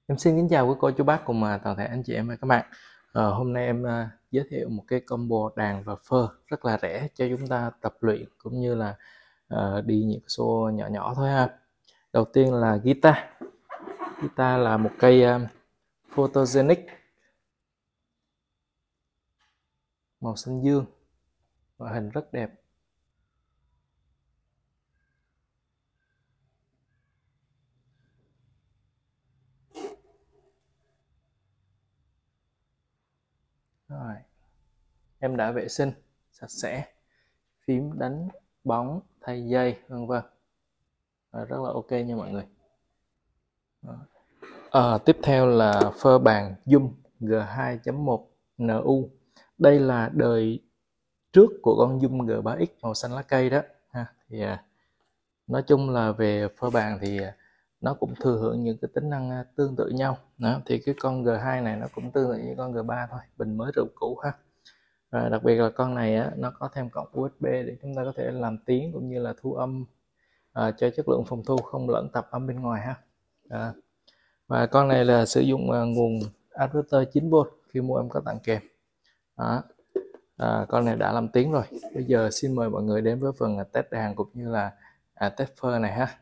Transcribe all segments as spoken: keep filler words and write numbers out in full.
Em xin kính chào quý cô chú bác cùng à, toàn thể anh chị em và các bạn. Ờ, hôm nay em à, giới thiệu một cái combo đàn và phơ rất là rẻ cho chúng ta tập luyện cũng như là à, đi những cái show nhỏ nhỏ thôi ha. Đầu tiên là guitar. Guitar là một cây uh, photogenic màu xanh dương, ngoại hình rất đẹp. Rồi, em đã vệ sinh sạch sẽ, phím đánh bóng, thay dây vân vân, rất là ok nha mọi người. À, tiếp theo là phơ bàn Zoom G hai chấm một N U. Đây là đời trước của con Zoom G ba X màu xanh lá cây đó ha. Thì à, nói chung là về phơ bàn thì à, nó cũng thừa hưởng những cái tính năng à, tương tự nhau đó. Thì cái con G hai này nó cũng tương tự như con G ba thôi, bình mới rượu cũ ha. À, đặc biệt là con này á, nó có thêm cổng U S B để chúng ta có thể làm tiếng cũng như là thu âm à, cho chất lượng phòng thu không lẫn tạp âm bên ngoài ha. À, và con này là sử dụng uh, nguồn adapter chín vôn, khi mua em có tặng kèm đó. À, con này đã làm tiếng rồi. Bây giờ xin mời mọi người đến với phần uh, test đàn cũng như là uh, test phơ này ha.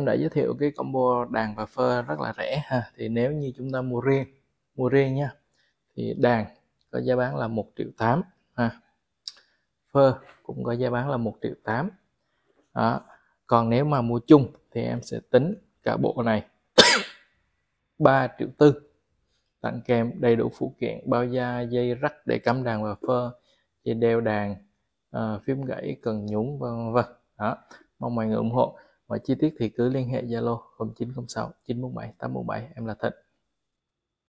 đã giới thiệu cái combo đàn và phơ rất là rẻ ha. Thì nếu như chúng ta mua riêng mua riêng nha, thì đàn có giá bán là một triệu tám ha, phơ cũng có giá bán là một triệu tám. Đó. Còn nếu mà mua chung thì em sẽ tính cả bộ này ba triệu tư, tặng kèm đầy đủ phụ kiện bao da, dây rắc để cắm đàn và phơ, dây đeo đàn, uh, phím gãy, cần nhún, vân vân. Đó, mong mọi người ủng hộ. Mọi chi tiết thì cứ liên hệ Zalo không chín không sáu chín bốn bảy tám bốn bảy, em là Thịnh.